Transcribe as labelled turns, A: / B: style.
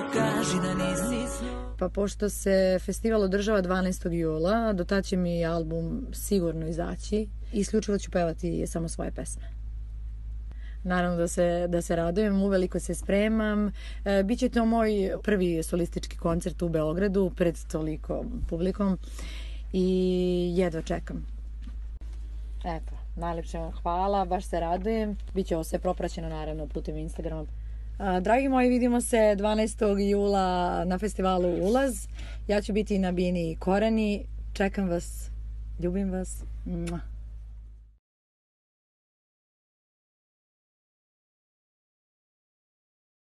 A: pokaži da nisi s njom.
B: Pa pošto se festival održava 12. jula, do tada će mi album sigurno izaći i isključivo ću pevati samo svoje pesme. Naravno da se radujem, uveliko se spremam. Biće to moj prvi solistički koncert u Beogradu pred toliko publikom i jedva čekam. Eto, najlepše vam hvala, baš se radujem. Biće ovo sve propraćeno naravno putem Instagrama. Dragi moji, vidimo se 12. jula na festivalu Ulaz. Ja ću biti na bini Korani. Čekam vas, ljubim vas.